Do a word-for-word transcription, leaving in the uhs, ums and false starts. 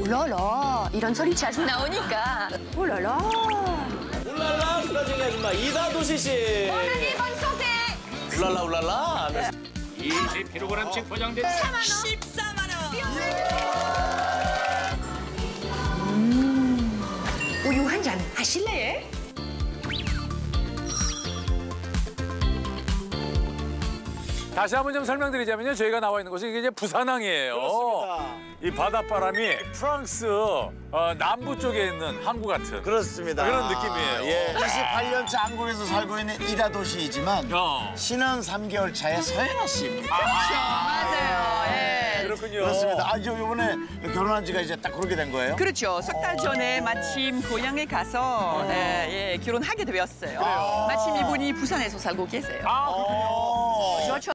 올라라 이런 소리 자주 나오니까 올라라. 울랄라 수다쟁이 아줌마 이다도시 씨. 원하니 번소대. 울랄라 울랄라. 이십 킬로그램씩 포장된 사만 원. 십사만 원. 음. 우유 한 잔 하실래? 다시 한번 좀 설명드리자면요. 저희가 나와 있는 곳은 이게 이제 부산항이에요. 그렇습니다. 이 바닷바람이 프랑스 어, 남부 쪽에 있는 항구 같은 그렇습니다. 그런 느낌이에요. 예. 이십팔 년 차 한국에서 살고 있는 이다도시이지만 어. 신혼 삼 개월 차의 서연아 씨입니다. 맞아요. 예. 그렇군요. 그렇습니다. 아, 저 이번에 결혼한 지가 이제 딱 그렇게 된 거예요? 그렇죠. 석 달 전에 마침 고향에 가서 예, 예, 결혼하게 되었어요. 그래요? 마침 이분이 부산에서 살고 계세요. 아, 어. 그렇죠.